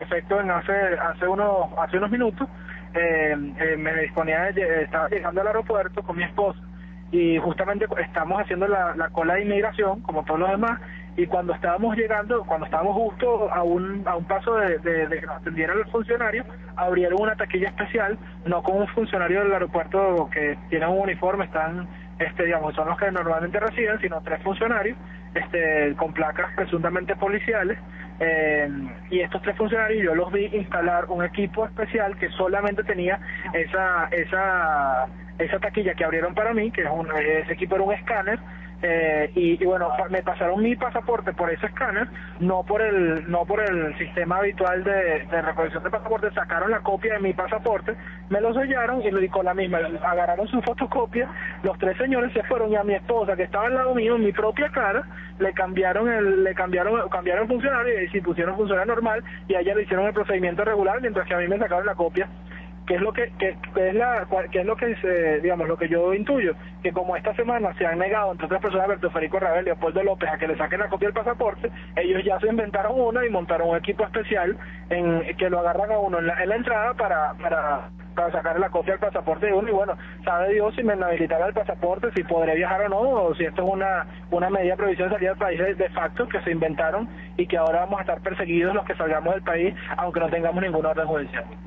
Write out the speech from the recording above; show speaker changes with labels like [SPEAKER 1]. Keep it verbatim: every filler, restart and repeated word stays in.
[SPEAKER 1] efecto en hace hace unos hace unos minutos. Eh, eh, me disponía de, estaba llegando al aeropuerto con mi esposa y justamente estamos haciendo la, la cola de inmigración como todos los demás, y cuando estábamos llegando, cuando estábamos justo a un a un paso de, de, de que nos atendiera el funcionario, abrieron una taquilla especial, no con un funcionario del aeropuerto que tiene un uniforme, están este digamos son los que normalmente reciben, sino tres funcionarios este con placas presuntamente policiales. Eh, y estos tres funcionarios yo los vi instalar un equipo especial que solamente tenía esa esa esa taquilla que abrieron para mí, que es un, ese equipo era un escáner. Eh, y, y bueno, me pasaron mi pasaporte por ese escáner, no por el no por el sistema habitual de, de recolección de pasaporte. Sacaron la copia de mi pasaporte, me lo sellaron y lo di con la misma, agarraron su fotocopia, los tres señores se fueron y a mi esposa, que estaba al lado mío, en mi propia cara, le cambiaron el le cambiaron cambiaron el funcionario y sí pusieron funcionario normal, y a ella le hicieron el procedimiento regular, mientras que a mí me sacaron la copia. ¿Qué es lo que, que, que es la que es lo que se, digamos, lo que yo intuyo? Que como esta semana se han negado, entre otras personas, Alberto Federico Ravel y Leopoldo López, a que le saquen la copia del pasaporte, ellos ya se inventaron una y montaron un equipo especial en que lo agarran a uno en la, en la entrada para, para, para sacarle la copia del pasaporte de uno, y bueno, sabe Dios si me inhabilitara el pasaporte, si podré viajar o no, o si esto es una, una medida de prohibición de salida del país de, de facto que se inventaron y que ahora vamos a estar perseguidos los que salgamos del país, aunque no tengamos ninguna orden judicial.